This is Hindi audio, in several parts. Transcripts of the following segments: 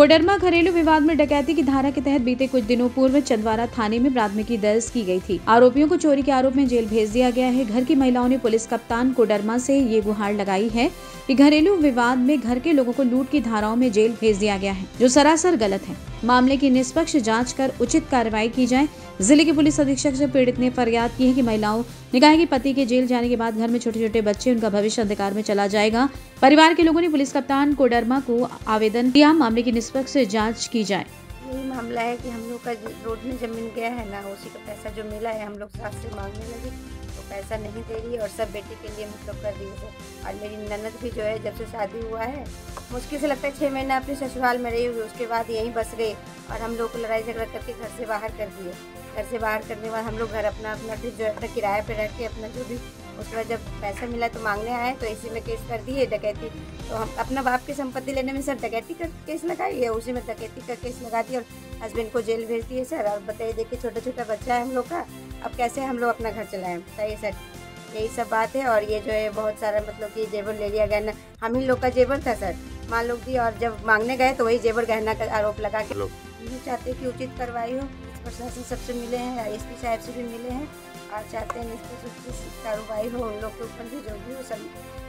कोडरमा घरेलू विवाद में डकैती की धारा के तहत बीते कुछ दिनों पूर्व चंदवारा थाने में प्राथमिकी दर्ज की गई थी। आरोपियों को चोरी के आरोप में जेल भेज दिया गया है। घर की महिलाओं ने पुलिस कप्तान कोडरमा से ये गुहार लगाई है कि घरेलू विवाद में घर के लोगों को लूट की धाराओं में जेल भेज दिया गया है, जो सरासर गलत है। मामले की निष्पक्ष जाँच कर उचित कार्रवाई की जाए। जिले के पुलिस अधीक्षक से पीड़ित ने फरियाद की है कि महिलाओं ने कहा कि पति के जेल जाने के बाद घर में छोटे छोटे बच्चे, उनका भविष्य अंधकार में चला जाएगा। परिवार के लोगों ने पुलिस कप्तान कोडरमा को आवेदन दिया, मामले की निष्पक्ष जांच की जाए। यही मामला है कि हम लोग का रोड में जमीन गया है ना, उसी का पैसा जो मिला है हम लोग सास से मांगने लगे तो पैसा नहीं दे रही और सब बेटे के लिए मतलब कर रही है। और मेरी ननद भी जो है जब से शादी हुआ है मुश्किल से लगता है 6 महीना अपने ससुराल में रही हुई, उसके बाद यहीं बस गए और हम लोग को लड़ाई झगड़ा करके घर से बाहर कर दिए। घर से बाहर करने के बाद हम लोग घर अपना जो है किराए पे रह के अपना जो भी, उसके बाद जब पैसा मिला तो मांगने आए तो इसी में केस कर दिए डकैती। तो हम अपना बाप की संपत्ति लेने में सर डकैती का केस लगाई है, उसी में डकैती का केस लगा दिया और हस्बैंड को जेल भेज दिए सर। और बताइए, देखिए छोटा छोटा बच्चा है हम लोग का, अब कैसे हम लोग अपना घर चलाएं बताइए सर। यही सब बात है। और ये जो है बहुत सारा मतलब कि जेवर ले लिया गया ना, हम ही लोग का जेवर था सर, मान लोग दी और जब मांगने गए तो वही जेवर गहना का आरोप लगा के। हम चाहते हैं कि उचित कार्रवाई हो, प्रशासन सबसे मिले हैं, एसपी साहब से भी मिले हैं और चाहते हैं निष्पक्ष कार्रवाई हो उन लोग के ऊपर भी, जो भी हो सब।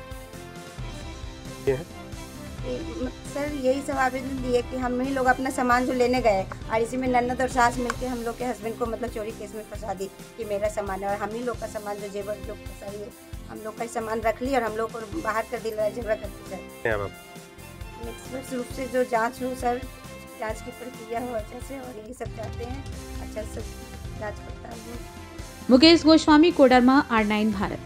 सर यही सब आवेदन दिए कि हम ही लोग अपना सामान जो लेने गए और इसी में ननद और सास मिलके हम लोग के हस्बैंड को मतलब चोरी केस में फंसा दी कि मेरा सामान है और हम ही लोग का सामान जो जेवर जो फंसाई है हम लोग का ही सामान रख ली और हम लोग को बाहर कर दी लड़ाई झगड़ा करके सर। निष्पक्ष रूप से जो जाँच हो सर, जांच की प्रक्रिया हो अच्छे से, और यही सब चाहते हैं अच्छा से जांच पड़ताल हो। मुकेश गोस्वामी, कोडरमा, R9 भारत।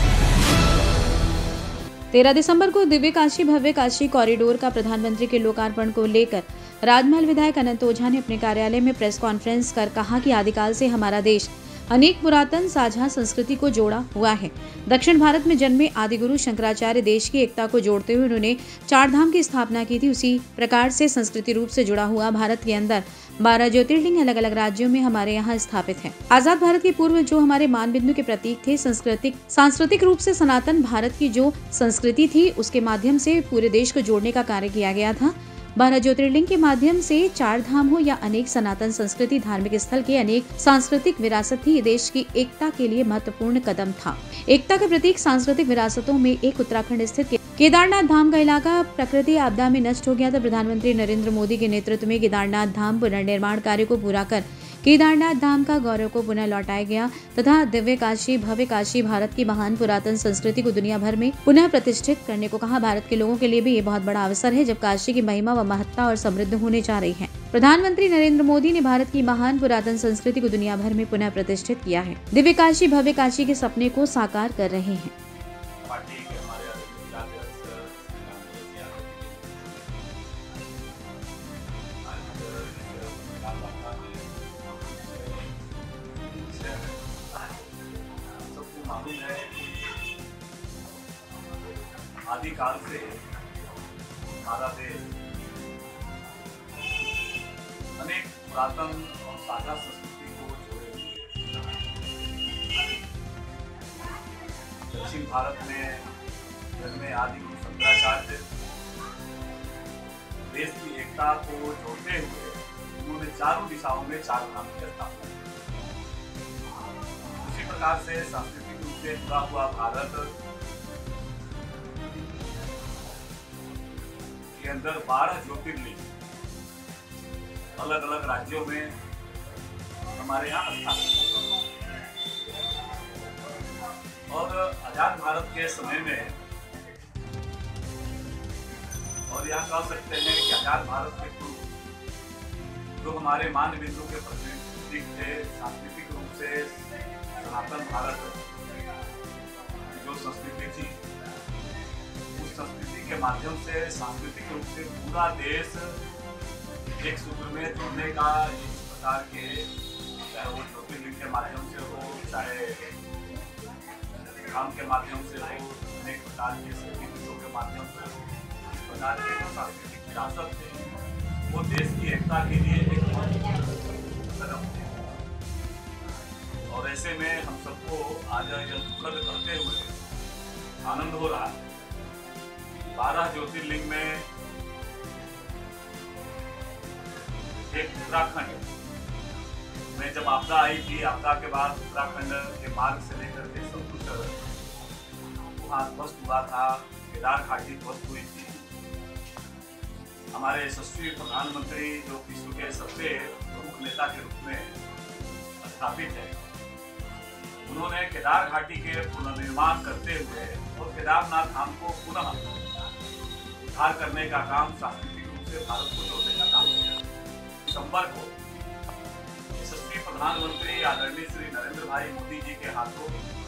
13 दिसंबर को दिव्य काशी भव्य काशी कॉरिडोर का प्रधानमंत्री के लोकार्पण को लेकर राजमहल विधायक अनंत ओझा ने अपने कार्यालय में प्रेस कॉन्फ्रेंस कर कहा कि आदिकाल से हमारा देश अनेक पुरातन साझा संस्कृति को जोड़ा हुआ है। दक्षिण भारत में जन्मे आदिगुरु शंकराचार्य देश की एकता को जोड़ते हुए उन्होंने 4 धाम की स्थापना की थी। उसी प्रकार से संस्कृति रूप से जुड़ा हुआ भारत के अंदर 12 ज्योतिर्लिंग अलग अलग राज्यों में हमारे यहाँ स्थापित है। आजाद भारत के पूर्व जो हमारे मानबिंदु के प्रतीक थे, सांस्कृतिक रूप से सनातन भारत की जो संस्कृति थी उसके माध्यम से पूरे देश को जोड़ने का कार्य किया गया था। 12 ज्योतिर्लिंग के माध्यम से 4 धाम हो या अनेक सनातन संस्कृति धार्मिक स्थल के अनेक सांस्कृतिक विरासत थी, ये देश की एकता के लिए महत्वपूर्ण कदम था। एकता के प्रतीक सांस्कृतिक विरासतों में एक उत्तराखंड स्थित केदारनाथ धाम का इलाका प्रकृति आपदा में नष्ट हो गया था। प्रधानमंत्री नरेंद्र मोदी के नेतृत्व में केदारनाथ धाम पुनर्निर्माण कार्य को पूरा कर केदारनाथ धाम का गौरव को पुनः लौटाया गया तथा दिव्य काशी भव्य काशी भारत की महान पुरातन संस्कृति को दुनिया भर में पुनः प्रतिष्ठित करने को कहा। भारत के लोगों के लिए भी ये बहुत बड़ा अवसर है जब काशी की महिमा व महत्ता और समृद्ध होने जा रही है। प्रधानमंत्री नरेंद्र मोदी ने भारत की महान पुरातन संस्कृति को दुनिया भर में पुनः प्रतिष्ठित किया है। दिव्य काशी भव्य काशी के सपने को साकार कर रहे हैं। आदिकाल से हमारा देश अनेक पुरातन और साझा संस्कृति को जोड़े हुए। दक्षिण भारत में जन्मे आदिगुरु शंकराचार्य देश की एकता को जोड़ते हुए उन्होंने चारों दिशाओं में 4 धाम की स्थापना की। उसी प्रकार से सांस्कृतिक रूप से जुड़ा हुआ भारत के अंदर 12 ज्योतिर्लिंग अलग अलग राज्यों में हमारे यहाँ स्थापित और आजाद भारत के समय में, और यहाँ कह सकते हैं कि आजाद भारत के पूर्व जो हमारे मान बिंदु के प्रतीक थे, सांस्कृतिक रूप से सनातन भारत जो संस्कृति थी, संस्कृति के माध्यम से सांस्कृतिक रूप से पूरा देश एक सूत्र में जुड़ने का इस प्रकार के, चाहे वो ज्योतिर्लिंग के माध्यम से हो, चाहे काम के माध्यम से हो, अनेक प्रकार के संस्कृतियों के माध्यम से हो, इस प्रकार के जो सांस्कृतिक विरासत थे वो देश की एकता के लिए एक महत्वपूर्ण कदम थे। और ऐसे में हम सबको आज यह दुखद करते हुए आनंद हो रहा है। 12 ज्योतिर्लिंग में एक उत्तराखंड में जब आपदा आई थी, आपदा के बाद उत्तराखंड के मार्ग से लेकर के सब कुछ वहाँ ध्वस्त हुआ था, केदार घाटी ध्वस्त हुई थी। हमारे यशस्वी प्रधानमंत्री जो विश्व के सबसे प्रमुख नेता के रूप में स्थापित है, उन्होंने केदार घाटी के पुनर्निर्माण करते हुए और केदारनाथ धाम को पुनः उद्धार करने का काम सांस्कृतिक रूप से भारत को जोड़ने का काम किया। दिसंबर को यशस्वी प्रधानमंत्री आदरणीय श्री नरेंद्र भाई मोदी जी के हाथों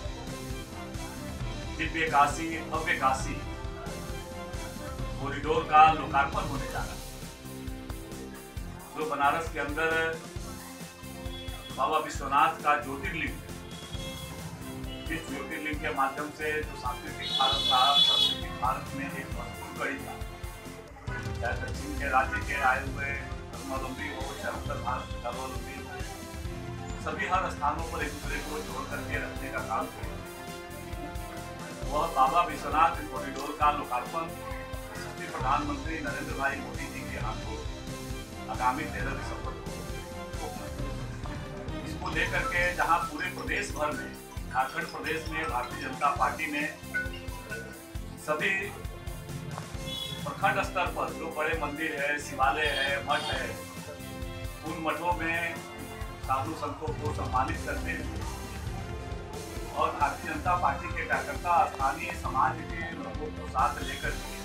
दिव्य काशी भव्य काशी कॉरिडोर का लोकार्पण होने जा रहा है, जो बनारस के अंदर बाबा विश्वनाथ का ज्योतिर्लिंग, इस ज्योतिर्लिंग के माध्यम से जो सांस्कृतिक भारत था, सांस्कृतिक भारत में एक महत्वपूर्ण कड़ी था। चाहे दक्षिण के राज्य के आए हुए धर्मावलंबी हो, चाहे उत्तर भारत के धर्मावलंबी हो, सभी हर स्थानों पर एक दूसरे को जोड़ करके रखने का काम किया। वह बाबा विश्वनाथ कॉरिडोर का लोकार्पण प्रधानमंत्री नरेंद्र भाई मोदी जी के हाथों आगामी 13 दिसंबर को इसको लेकर के जहां पूरे प्रदेश भर में, झारखंड प्रदेश में भारतीय जनता पार्टी ने सभी प्रखंड स्तर पर जो बड़े मंदिर है, शिवालय है, मठ है, उन मठों में साधु संतों को सम्मानित करते हैं और भारतीय जनता पार्टी के कार्यकर्ता स्थानीय समाज के लोगों को साथ लेकर के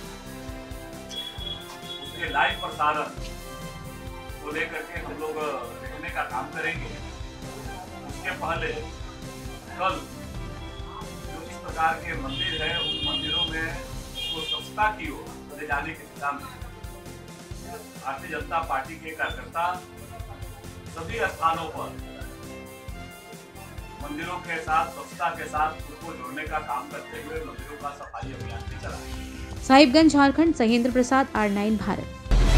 लाइव प्रसारण को लेकर के हम लोग देखने का काम करेंगे। उसके पहले कल जो इस प्रकार के मंदिर है, उन मंदिरों में उसको स्वच्छता की ओर ले जाने की दिशा में भारतीय जनता पार्टी के कार्यकर्ता सभी स्थानों पर मंदिरों के साथ स्वच्छता के साथ उसको जोड़ने का काम करते हुए मंदिरों का सफाई अभियान भी चलाएंगे। साहिबगंज झारखंड, सहेंद्र प्रसाद, R9 भारत।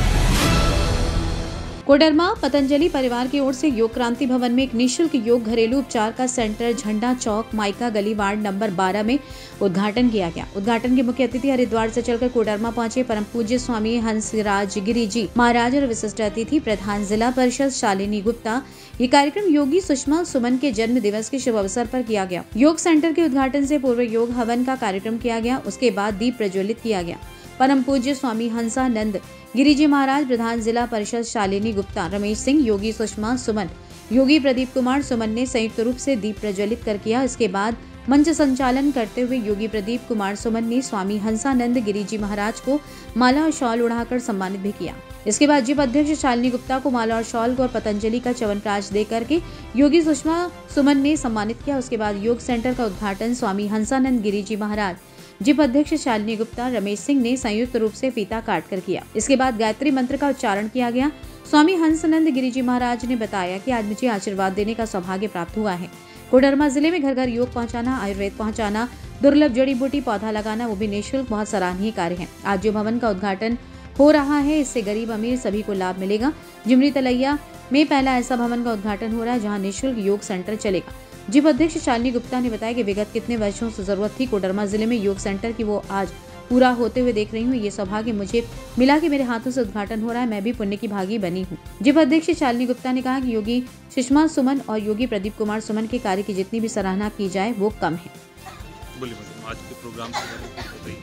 कोडरमा पतंजलि परिवार की ओर से योग क्रांति भवन में एक निःशुल्क योग घरेलू उपचार का सेंटर झंडा चौक, माइका गली, वार्ड नंबर 12 में उद्घाटन किया गया। उद्घाटन के मुख्य अतिथि हरिद्वार से चलकर कोडरमा पहुंचे परम पूज्य स्वामी हंसराज गिरी जी महाराज और विशिष्ट अतिथि प्रधान जिला परिषद शालिनी गुप्ता। ये कार्यक्रम योगी सुषमा सुमन के जन्म दिवस के शुभ अवसर पर किया गया। योग सेंटर के उद्घाटन से पूर्व योग हवन का कार्यक्रम किया गया। उसके बाद दीप प्रज्वलित किया गया। परम पूज्य स्वामी हंसानंद गिरिजी महाराज, प्रधान जिला परिषद शालिनी गुप्ता, रमेश सिंह, योगी सुषमा सुमन, योगी प्रदीप कुमार सुमन ने संयुक्त रूप से दीप प्रज्वलित कर किया। इसके बाद मंच संचालन करते हुए योगी प्रदीप कुमार सुमन ने स्वामी हंसानंद गिरिजी महाराज को माला और शॉल उड़ाकर सम्मानित भी किया। इसके बाद जिप अध्यक्ष शालिनी गुप्ता को माला और शॉल और पतंजलि का च्यवनप्राश दे करके योगी सुषमा सुमन ने सम्मानित किया। उसके बाद योग सेंटर का उद्घाटन स्वामी हंसानंद गिरिजी महाराज, जिप अध्यक्ष शालिनी गुप्ता, रमेश सिंह ने संयुक्त रूप से फीता काट कर किया। इसके बाद गायत्री मंत्र का उच्चारण किया गया। स्वामी हंसानंद गिरिजी महाराज ने बताया कि आज मुझे आशीर्वाद देने का सौभाग्य प्राप्त हुआ है। कोडरमा जिले में घर घर योग पहुंचाना, आयुर्वेद पहुंचाना, दुर्लभ जड़ी बूटी पौधा लगाना, वो भी निःशुल्क, बहुत सराहनीय कार्य है। आज जो भवन का उद्घाटन हो रहा है, इससे गरीब अमीर सभी को लाभ मिलेगा। जिमरी तलैया में पहला ऐसा भवन का उद्घाटन हो रहा है जहाँ निःशुल्क योग सेंटर चलेगा। जिप अध्यक्ष शालिनी गुप्ता ने बताया कि विगत कितने वर्षों से जरूरत थी कोडरमा जिले में योग सेंटर की, वो आज पूरा होते हुए देख रही हूँ। ये सौभाग्य मुझे मिला कि मेरे हाथों से उद्घाटन हो रहा है, मैं भी पुण्य की भागी बनी हूँ। जिप अध्यक्ष शालिनी गुप्ता ने कहा कि योगी सुषमा सुमन और योगी प्रदीप कुमार सुमन के कार्य की जितनी भी सराहना की जाए वो कम है। बोलिए मैडम, आज के प्रोग्राम के बारे में बताइए।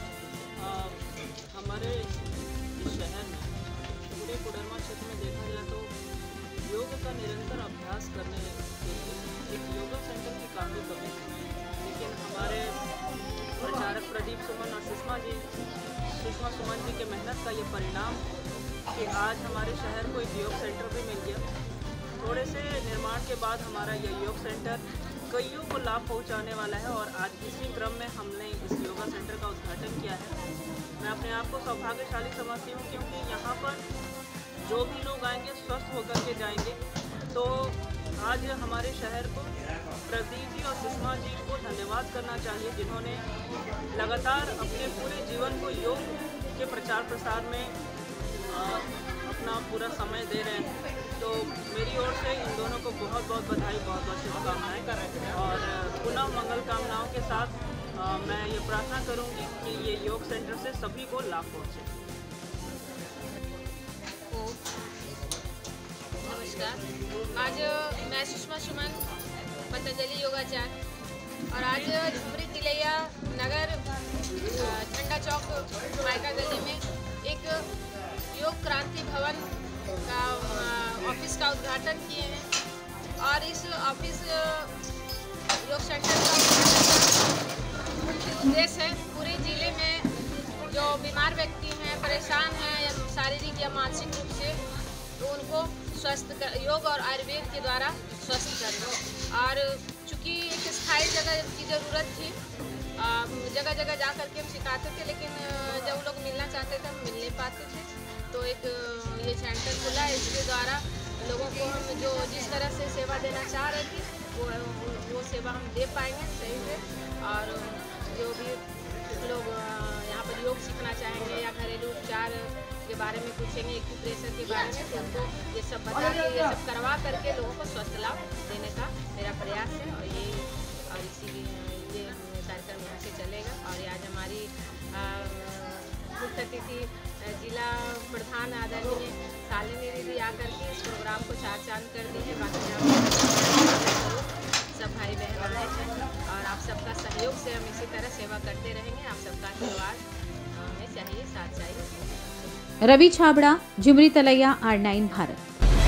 हमारे शहर में पूरे कोडरमा क्षेत्र में देखा जाए तो योग का निरंतर अभ्यास करने के लिए एक योगा सेंटर की काफ़ी कमी है, लेकिन हमारे प्रचारक प्रदीप सुमन और सुषमा सुमन जी के मेहनत का ये परिणाम कि आज हमारे शहर को एक योग सेंटर भी मिल गया। थोड़े से निर्माण के बाद हमारा यह योग सेंटर कईयों को लाभ पहुंचाने वाला है और आज इसी क्रम में हमने इस योगा सेंटर का उद्घाटन किया है। मैं अपने आप को सौभाग्यशाली समझती हूँ क्योंकि यहाँ पर जो भी लोग आएंगे स्वस्थ होकर के जाएंगे। तो आज हमारे शहर को प्रदीप जी और सुषमा जी को धन्यवाद करना चाहिए, जिन्होंने लगातार अपने पूरे जीवन को योग के प्रचार प्रसार में अपना पूरा समय दे रहे हैं। तो मेरी ओर से इन दोनों को बहुत बहुत बधाई, बहुत बहुत शुभकामनाएं और पुनः मंगल कामनाओं के साथ मैं ये प्रार्थना करूंगी कि ये योग सेंटर से सभी को लाभ पहुंचे। नमस्कार। आज मैं सुषमा सुमन, पतंजलि योगाचार्य, और आज झुमरी तिलैया नगर झंडा चौक मायका गली में एक योग क्रांति भवन का ऑफिस का उद्घाटन किए हैं। और इस ऑफिस योग सेंटर का मुख्य उद्देश्य है पूरे ज़िले में जो बीमार व्यक्ति हैं, परेशान हैं या शारीरिक या मानसिक रूप से, तो उनको योग और आयुर्वेद के द्वारा स्वस्थ करना। और चूँकि एक स्थायी जगह की ज़रूरत थी, जगह जगह जा कर के हम सिखाते थे, लेकिन जब लोग मिलना चाहते थे हम मिल नहीं पाते थे, तो एक ये सेंटर खुला। इसके द्वारा लोगों को हम जो जिस तरह से सेवा देना चाह रहे थे वो सेवा हम दे पाएंगे सही से। और जो भी लोग यहाँ पर योग सीखना चाहेंगे या घरेलू उपचार के बारे में पूछेंगे, एक्यूप्रेशर के बारे में, तो उनको ये सब बता के ये सब करवा करके लोगों को स्वस्थ लाभ देने का मेरा प्रयास है। और इसी ये कार्यक्रम यहाँ से चलेगा। और आज हमारी मुख्य अतिथि जिला प्रधान आदरणीय शालिनी दीदी आकर के इस प्रोग्राम को चार चांद कर दी है। बाकी सब भाई बहन आए हैं और आप सबका सहयोग से हम इसी तरह सेवा करते रहेंगे। आप सबका आशीर्वाद हमें चाहिए, साथ चाहिए। रवि छाबड़ा, झुमरी तिलैया, R9 भारत।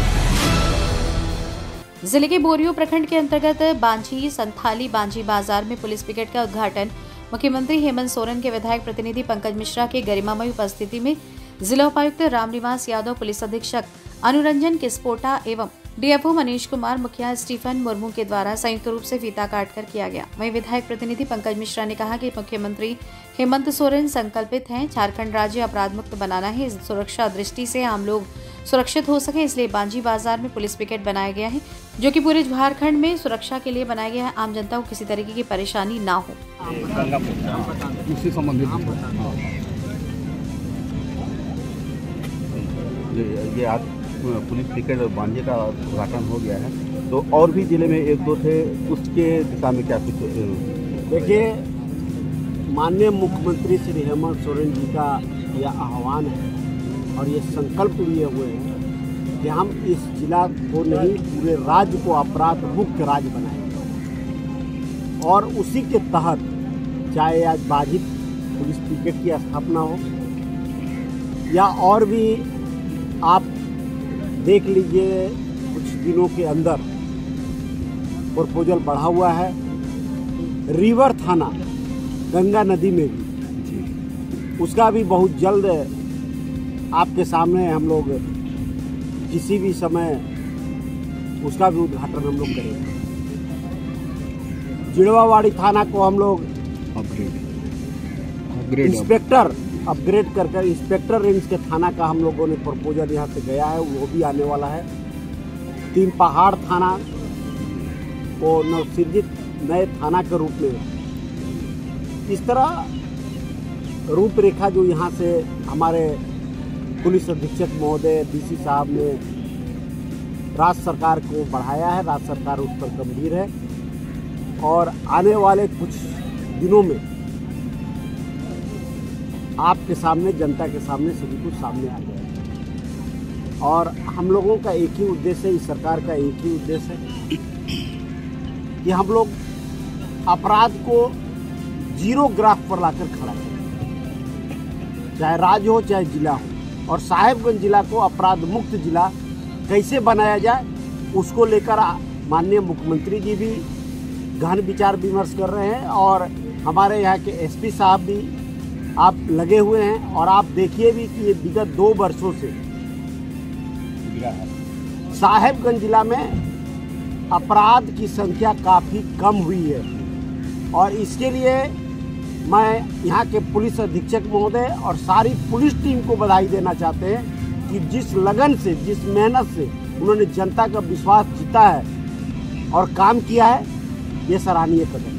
जिले के बोरियो प्रखंड के अंतर्गत बांझी संथाली बांझी बाजार में पुलिस पिकेट का उद्घाटन मुख्यमंत्री हेमंत सोरेन के विधायक प्रतिनिधि पंकज मिश्रा के गरिमामय उपस्थिति में जिला उपायुक्त रामनिवास यादव, पुलिस अधीक्षक अनुरंजन किस्पोटा एवं डीएफओ मनीष कुमार, मुखिया स्टीफन मुर्मू के द्वारा संयुक्त रूप से फीता काटकर किया गया। वहीं विधायक प्रतिनिधि पंकज मिश्रा ने कहा कि मुख्यमंत्री हेमंत सोरेन संकल्पित हैं झारखंड राज्य अपराध मुक्त बनाना है। इस सुरक्षा दृष्टि से आम लोग सुरक्षित हो सके, इसलिए बांझी बाजार में पुलिस पिकेट बनाया गया है, जो कि पूरे झारखंड में सुरक्षा के लिए बनाया गया है। आम जनता को किसी तरीके की परेशानी ना हो। उससे संबंधित ये आज पुलिस पिकेट और बांझे का उद्घाटन हो गया है, तो और भी जिले में एक दो थे, उसके दिशा में क्या कुछ? देखिए, माननीय मुख्यमंत्री श्री हेमंत सोरेन जी का यह आह्वान है और ये संकल्प लिए हुए हैं कि हम इस जिला को नहीं पूरे राज्य को अपराध मुक्त राज्य बनाएंगे। और उसी के तहत चाहे आज बांझी पुलिस पिकेट की स्थापना हो या और भी, आप देख लीजिए कुछ दिनों के अंदर प्रपोजल बढ़ा हुआ है रिवर थाना गंगा नदी में भी, उसका भी बहुत जल्द आपके सामने हम लोग किसी भी समय उसका भी उद्घाटन हम लोग करेंगे। जिड़वावाड़ी थाना को हम लोग इंस्पेक्टर अपग्रेड कर इंस्पेक्टर रेंज के थाना का हम लोगों ने प्रपोजल यहाँ से गया है, वो भी आने वाला है। तीन पहाड़ थाना को नवसृजित नए थाना के रूप में, इस तरह रूपरेखा जो यहाँ से हमारे पुलिस अधीक्षक महोदय डीसी साहब ने राज्य सरकार को बढ़ाया है। राज्य सरकार उस पर गंभीर है और आने वाले कुछ दिनों में आपके सामने, जनता के सामने सभी कुछ सामने आ जाएगा। और हम लोगों का एक ही उद्देश्य है, इस सरकार का एक ही उद्देश्य है कि हम लोग अपराध को जीरो ग्राफ पर लाकर खड़ा करें, चाहे राज्य हो चाहे जिला हो। और साहेबगंज जिला को अपराध मुक्त जिला कैसे बनाया जाए, उसको लेकर माननीय मुख्यमंत्री जी भी गहन विचार विमर्श कर रहे हैं और हमारे यहाँ के एसपी साहब भी आप लगे हुए हैं। और आप देखिए भी कि ये विगत 2 वर्षों से साहेबगंज जिला में अपराध की संख्या काफ़ी कम हुई है। और इसके लिए मैं यहाँ के पुलिस अधीक्षक महोदय और सारी पुलिस टीम को बधाई देना चाहते हैं कि जिस लगन से, जिस मेहनत से उन्होंने जनता का विश्वास जीता है और काम किया है, ये सराहनीय कदम है।